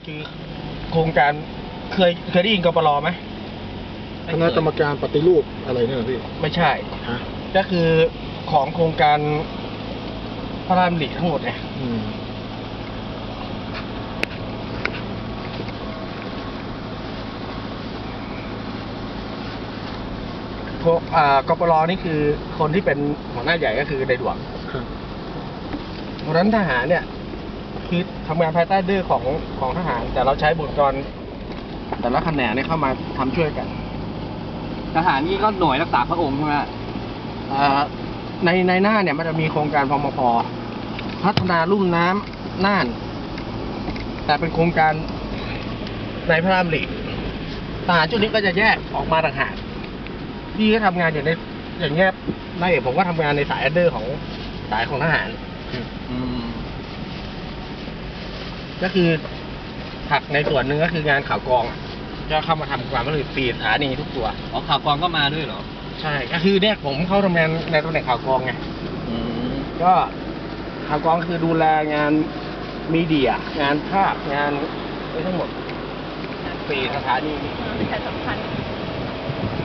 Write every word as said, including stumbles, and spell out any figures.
คือโครงการเคยเคยได้ยินกปรไหมคณะกรรมการปฏิรูปอะไรเนี่ยพี่ไม่ใช่ฮะก็คือของโครงการพระราชดำริทั้งหมดเนี่ยกปรนี่คือคนที่เป็นหัวหน้าใหญ่ก็คือในหลวงเพราะฉะนั้นทหารเนี่ยคือทำงานภายใต้ดื้อของของทหารแต่เราใช้บุคลากรแต่ละแขนงเนี่ยเข้ามาทำช่วยกันทหารนี่ก็หน่วยรักษาพระองค์ใช่ไหมในในหน้าเนี่ยมันจะมีโครงการพมพพัฒนาลุ่มน้ำน่านแต่เป็นโครงการในพระราชดำริทหารชุดนี้ก็จะแยกออกมาต่างหากที่ก็ทำงานอย่างในอย่างเงี้ยนายเอกผมก็ทำงานในสายอันเดอร์ของสายของทหารก็คือถักในส่วนหนึ่งก็คืองานข่าวกองจะเข้ามาทำความผลิตปีสถานีทุกตัวอ๋อข่าวกองก็มาด้วยเหรอใช่ก็คือเนี่ยผมเข้าทำงานในตำแหน่งข่าวกองไงก็ข่าวกองคือดูแลงานมีเดียงานภาพงานทั้งหมดปีสถานีประชาสัมพันธ์